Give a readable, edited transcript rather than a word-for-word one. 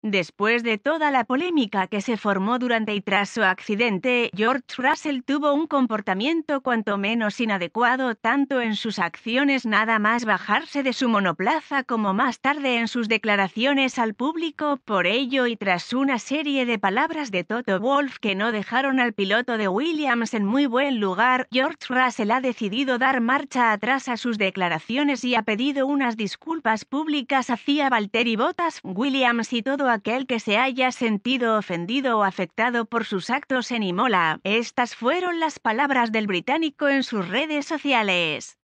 Después de toda la polémica que se formó durante y tras su accidente, George Russell tuvo un comportamiento cuanto menos inadecuado tanto en sus acciones nada más bajarse de su monoplaza como más tarde en sus declaraciones al público. Por ello y tras una serie de palabras de Toto Wolff que no dejaron al piloto de Williams en muy buen lugar, George Russell ha decidido dar marcha atrás a sus declaraciones y ha pedido unas disculpas públicas hacia Valtteri Bottas, Williams y todo aquel que se haya sentido ofendido o afectado por sus actos en Imola. Estas fueron las palabras del británico en sus redes sociales.